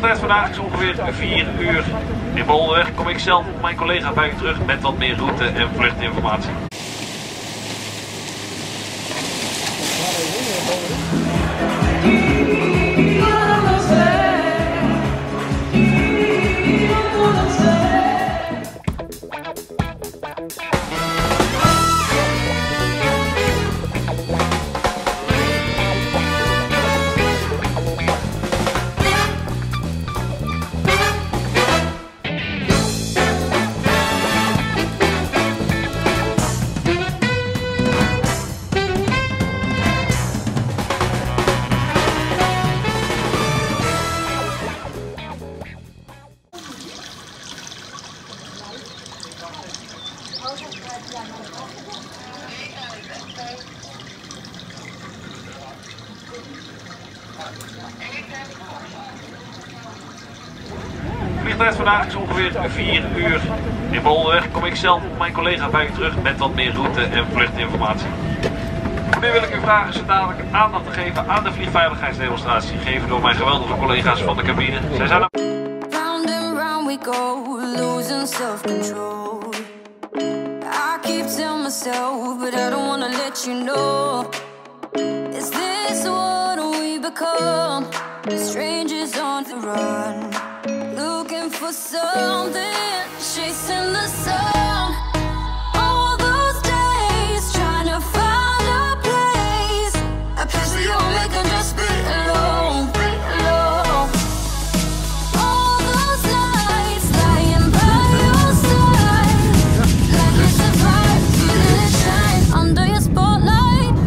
Vliegtijd vandaag is ongeveer 4 uur. In Bollenweg kom ik zelf op mijn collega bij u terug met wat meer route en vluchtinformatie. Vliegtijd vandaag is ongeveer 4 uur. In Bollenweg kom ik zelf op mijn collega bij u terug met wat meer route en vluchtinformatie. Nu wil ik u vragen zo dadelijk aandacht te geven aan de vliegveiligheidsdemonstratie, gegeven door mijn geweldige collega's van de cabine. Zij zijn Round and round we go, losing self-control. I keep telling myself, but I don't wanna let you know. Is this what we become? Strangers on the run, looking for something, chasing the sun. All those days trying to find a place where you'll make them just be alone. All those nights lying by your side, like it's a bright, feeling it shine under your spotlight.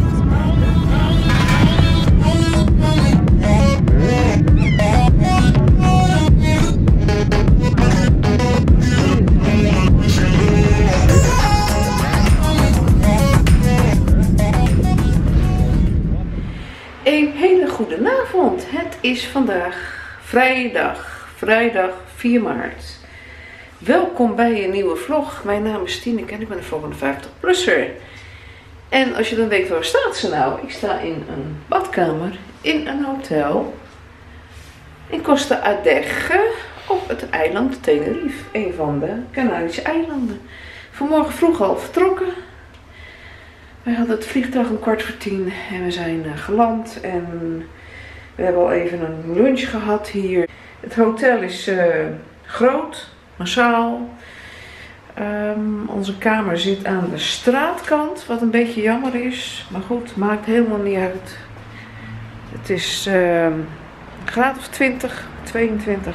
Een hele goede avond. Het is vandaag vrijdag 4 maart. Welkom bij een nieuwe vlog. Mijn naam is Tineke en ik ben een volgende 50-plusser. En als je dan denkt, waar staat ze nou? Ik sta in een badkamer in een hotel in Costa Alegre op het eiland Tenerife. Een van de Canarische eilanden. Vanmorgen vroeg al vertrokken. Wij hadden het vliegtuig om 9:15 en we zijn geland en we hebben al even een lunch gehad hier. Het hotel is groot, massaal. Onze kamer zit aan de straatkant, wat een beetje jammer is. Maar goed, maakt helemaal niet uit. Het is een graad of 20, 22.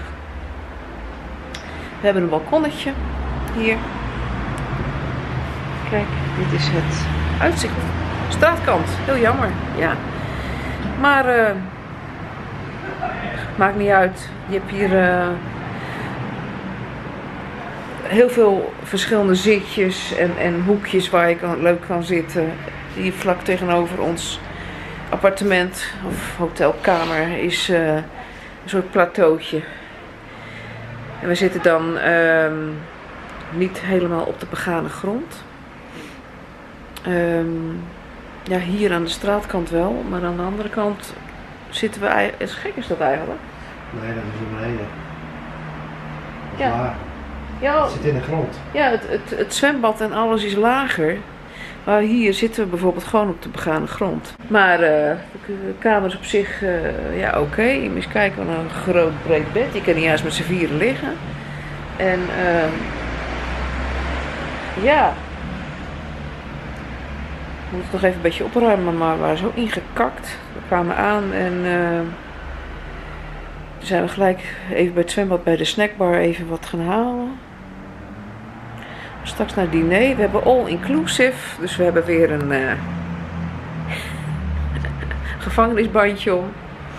We hebben een balkonnetje hier. Kijk, dit is het uitzicht. Straatkant, heel jammer, ja. Maar maakt niet uit. Je hebt hier heel veel verschillende zitjes en hoekjes waar je leuk kan zitten. Hier vlak tegenover ons appartement of hotelkamer is een soort plateautje. En we zitten dan niet helemaal op de begane grond. Ja, hier aan de straatkant wel, maar aan de andere kant zitten we eigenlijk. Is gek is dat eigenlijk? Nee, dat is in beneden. Dat is Ja. laag. Ja, Het zit in de grond. ja het zwembad en alles is lager. Maar hier zitten we bijvoorbeeld gewoon op de begane grond. Maar de kamer is op zich ja, oké. Je moet eens kijken, wat een groot breed bed. Je kan niet juist met z'n vieren liggen. En ja. We moeten nog even een beetje opruimen, maar we waren zo ingekakt. We kwamen aan en toen zijn we gelijk even bij het zwembad bij de snackbar even wat gaan halen. Straks naar het diner. We hebben all inclusive, dus we hebben weer een gevangenisbandje om.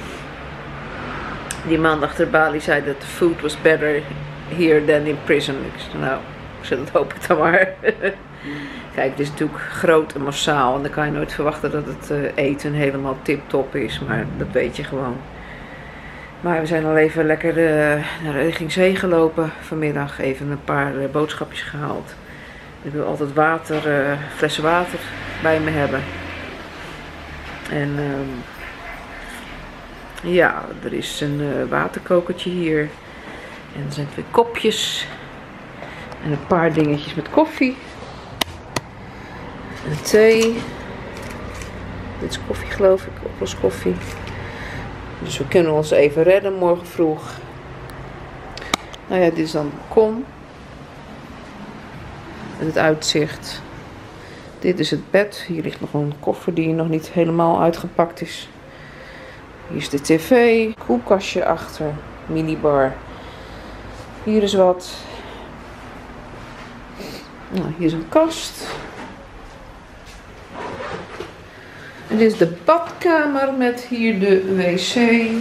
Die man achter de balie zei dat the food was better here than in prison. Ik zei, nou, dat hoop ik dan maar. Kijk, het is natuurlijk groot en massaal en dan kan je nooit verwachten dat het eten helemaal tip-top is, maar dat weet je gewoon. Maar we zijn al even lekker naar richting zee gelopen vanmiddag, even een paar boodschapjes gehaald. Ik wil altijd water, flessen water bij me hebben. En Ja, er is een waterkokertje hier. En er zijn 2 kopjes. En een paar dingetjes met koffie. En thee. Dit is koffie geloof ik, oploskoffie. Dus we kunnen ons even redden morgen vroeg. Nou ja, dit is dan het balkon. En het uitzicht. Dit is het bed. Hier ligt nog een koffer die nog niet helemaal uitgepakt is. Hier is de tv. Koelkastje achter. Minibar. Hier is wat. Nou, hier is een kast. En dit is de badkamer met hier de wc.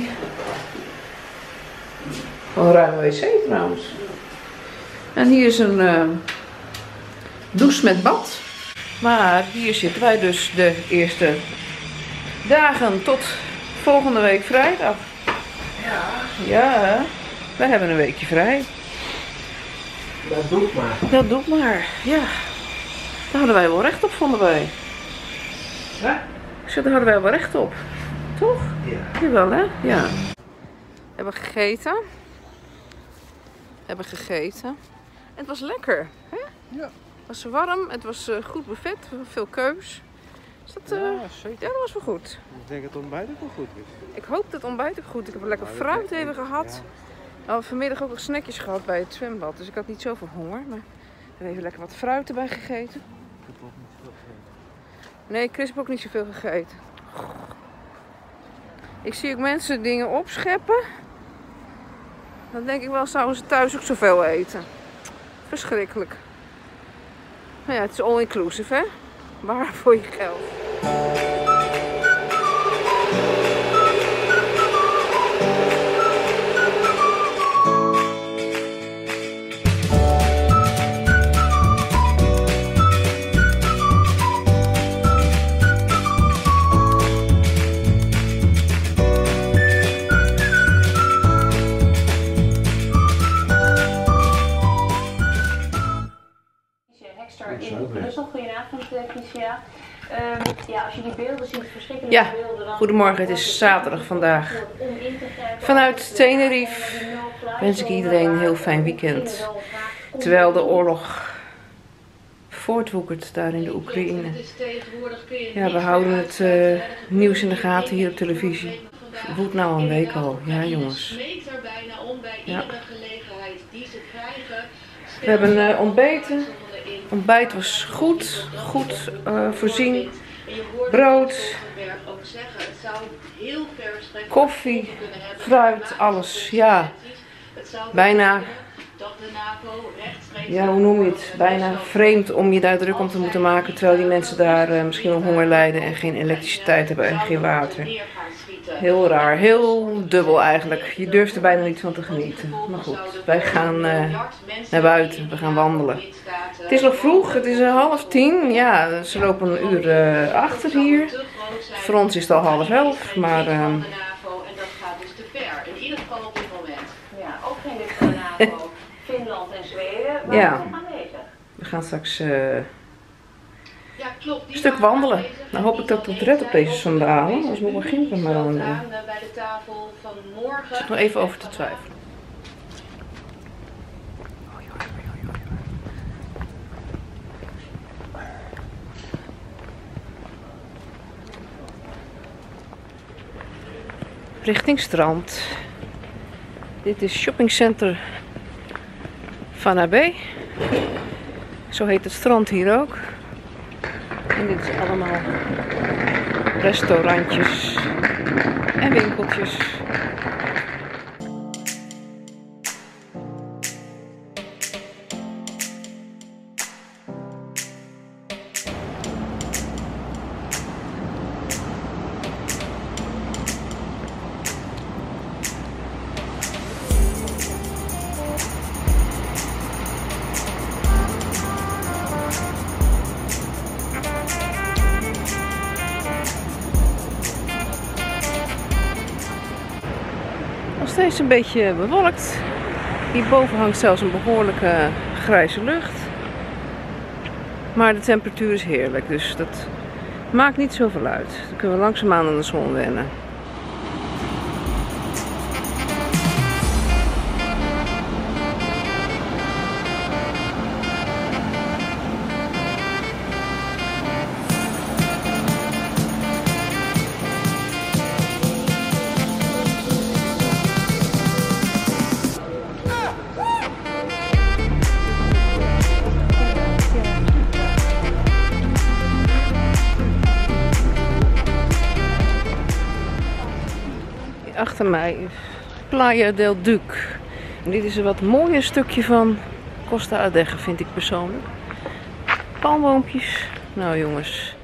Een ruime wc trouwens. En hier is een douche met bad. Maar hier zitten wij dus de eerste dagen tot volgende week vrijdag. Ja, wij hebben een weekje vrij. Dat doe ik maar. Dat doe maar, ja. Daar hadden wij wel recht op, vonden wij. Ja? Ik zeg, daar hadden wij wel recht op. Toch? Ja. Jawel, hè? Ja. We hebben gegeten. En het was lekker, hè? Ja. Het was warm, het was goed buffet, veel keus. Dus dat, Ja, zeker. ja, dat was wel goed. Ik denk dat het ontbijt ook wel goed is. Ik hoop dat het ontbijt ook goed. Ik heb lekker Nou, fruit dat- even gehad. ja. We hadden vanmiddag ook nog snackjes gehad bij het zwembad. Dus ik had niet zoveel honger. Maar we hebben even lekker wat fruit erbij gegeten. Ik heb ook niet veel gegeten. Nee, Chris heeft ook niet zoveel gegeten. Ik zie ook mensen dingen opscheppen. Dan denk ik wel, zouden ze thuis ook zoveel eten. Verschrikkelijk. Nou ja, het is all inclusive, hè? Waar voor je geld. In Brussel. Goedenavond, Kiesja. Ja, als je die beelden ziet, verschrikkelijke Ja, beelden. Dan goedemorgen, het is zaterdag vandaag. Vanuit Tenerife wens ik iedereen een heel fijn weekend. Terwijl de oorlog voortwoekert daar in de Oekraïne. Ja, we houden het nieuws in de gaten hier op televisie. Het woedt nou een week al. Ja, jongens. Ja. We hebben ontbeten. Ontbijt was goed voorzien. Brood, koffie, fruit, alles. Ja, bijna, ja, hoe noem je het? Bijna vreemd om je daar druk om te moeten maken. Terwijl die mensen daar misschien wel honger lijden en geen elektriciteit hebben en geen water. Heel raar, heel dubbel eigenlijk. Je durft er bijna niet van te genieten. Maar goed, wij gaan naar buiten, we gaan wandelen. Het is nog vroeg, het is 9:30. Ja, ze lopen een uur achter hier. Voor ons is het al 10:30, maar... En dat gaat dus te ver, in ieder geval op dit moment. Ja, ook geen lid van de NAVO, Finland en Zweden. Waar Ja. zijn aanwezig? We gaan straks Ja, klopt. een stuk wandelen. Nou hoop ik dat ik het red op deze sandalen, anders moet ik beginnen met maar dan. Bij de tafel van morgen. Ik zit nog even over te twijfelen. Richting strand. Dit is shoppingcenter Van Abe. Zo heet het strand hier ook. En dit is allemaal restaurantjes en winkeltjes. Nog steeds een beetje bewolkt. Hierboven hangt zelfs een behoorlijke grijze lucht. Maar de temperatuur is heerlijk, dus dat maakt niet zoveel uit. Dan kunnen we langzaamaan aan de zon wennen. achter mij is Playa del Duc. En dit is een wat mooier stukje van Costa Adeje, vind ik persoonlijk. Palmboompjes. Nou jongens.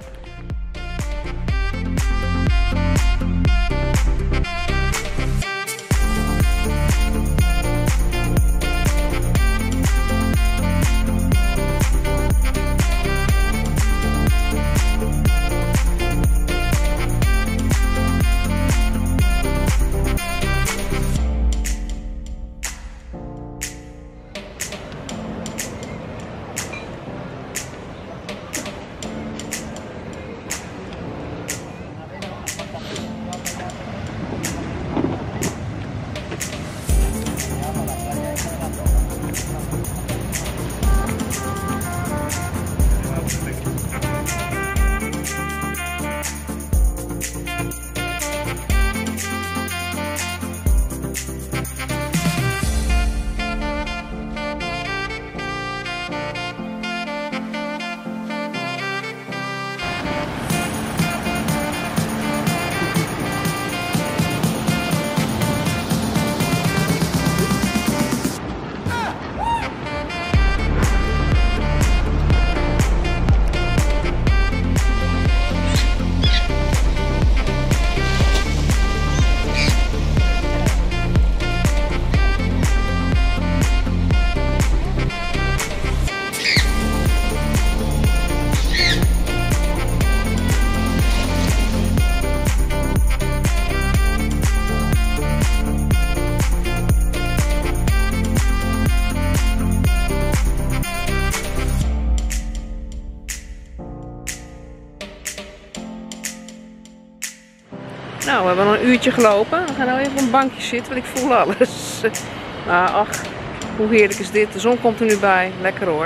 Nou, we hebben al een uurtje gelopen. We gaan nou even op een bankje zitten, want ik voel alles. Maar ach, hoe heerlijk is dit. De zon komt er nu bij. Lekker hoor.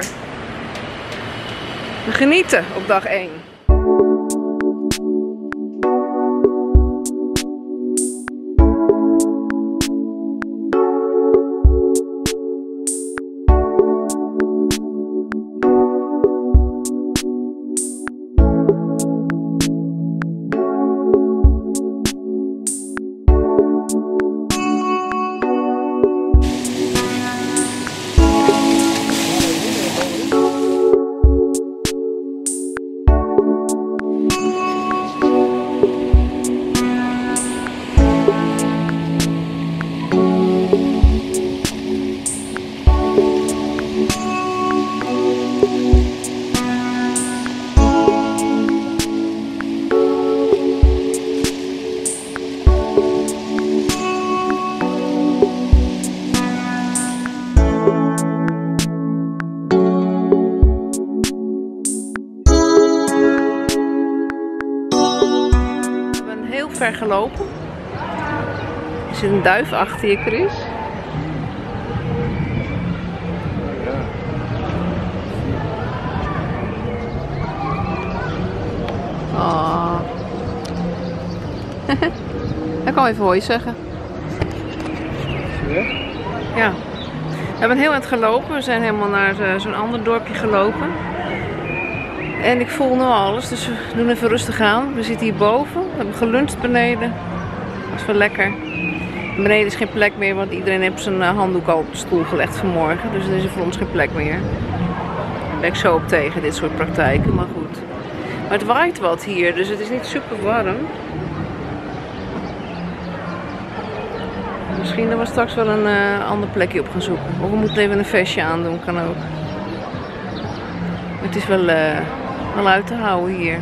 We genieten op dag 1. Ver gelopen. Er zit een duif achter je, Chris. Oh. Ik kan even hoi zeggen. Ja. We hebben heel eind gelopen. We zijn helemaal naar zo'n ander dorpje gelopen. En ik voel nu alles, dus we doen even rustig aan. We zitten hierboven, we hebben geluncht beneden. Dat is wel lekker. Beneden is geen plek meer, want iedereen heeft zijn handdoek al op de stoel gelegd vanmorgen. Dus er is voor ons geen plek meer. Daar ben ik zo op tegen, dit soort praktijken, maar goed. Maar het waait wat hier, dus het is niet super warm. Misschien dat we straks wel een ander plekje op gaan zoeken. Of we moeten even een vestje aandoen, kan ook. Het is wel uit te houden hier.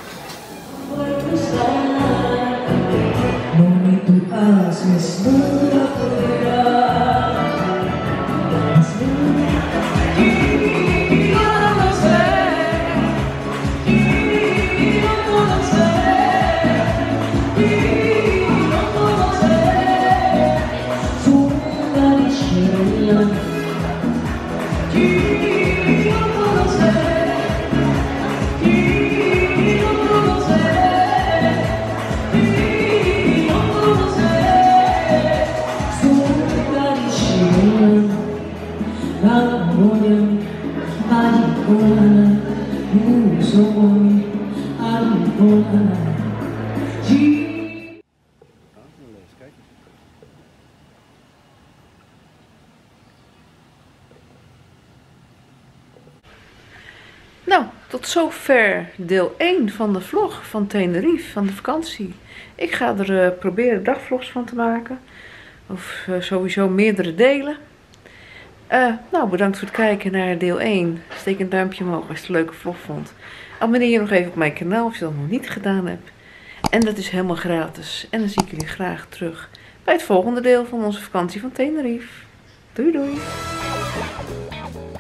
Ngunit tuas mesmo Nou, tot zover deel 1 van de vlog van Tenerife, van de vakantie. Ik ga er proberen dagvlogs van te maken. Of sowieso meerdere delen. Nou, bedankt voor het kijken naar deel 1. Steek een duimpje omhoog als je het een leuke vlog vond. Abonneer je nog even op mijn kanaal als je dat nog niet gedaan hebt. En dat is helemaal gratis. En dan zie ik jullie graag terug bij het volgende deel van onze vakantie van Tenerife. Doei doei!